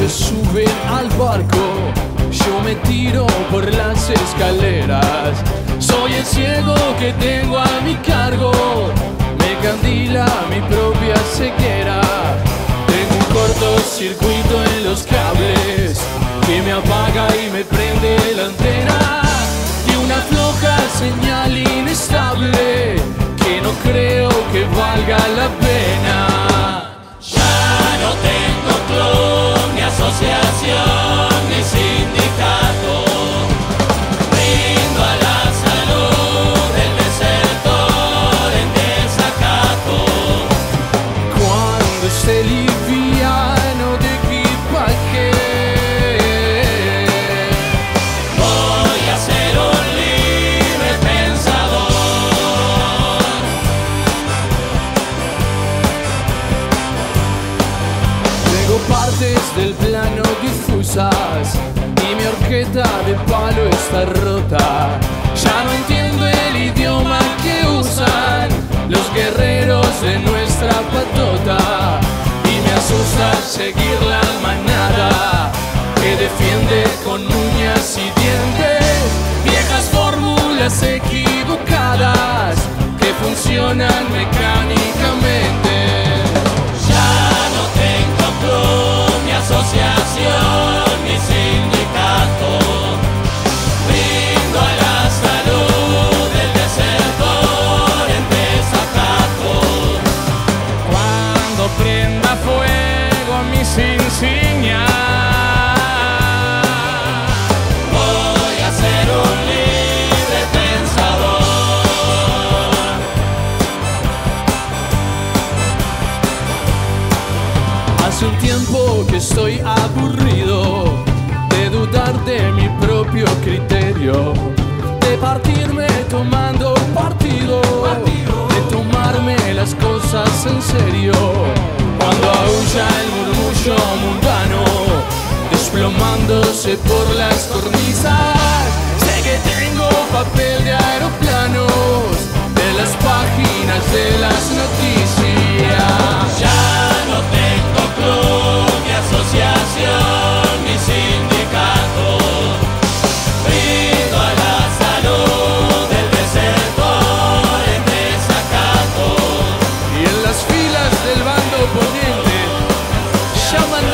se suben al barco, yo me tiro por las escaleras. Soy el ciego que tengo a mi cargo, me candila mi propia ceguera. Tengo un cortocircuito en los cables que me apaga y me prende la antena, y una floja señal inestable que no creo que valga la pena. Ya no tengo club, ni asociación, ni sindicato. Brindo a la salud del desertor en desacato. Cuando esté liviano de equipaje, Voy a ser un libre pensador. tengo partes del plano difusas y mi horqueta de palo está rota. Ya no entiendo el idioma que usan los guerreros de nuestra patota, y me asusta seguir la manada que defiende con uñas y dientes viejas fórmulas equivocadas que funcionan mecánicamente. Ya no tengo club, ni asociación, ni sindicato. Brindo a la salud del desertor en desacato. Cuando prenda fuego a mis insignias, Voy a ser un libre pensador. hace un tiempo que estoy aburrido de dudar de mi propio criterio, de partirme tomando partido, de tomarme las cosas en serio. Cuando aúlla el murmullo mundano, desplomándose por las cornisas, sé que tengo papel de aeroplanos de las páginas de las noticias. Ya no tengo club, ni asociación, ni sindicato. Brindo a la salud del desertor en desacato. Y en las filas del bando poniente llaman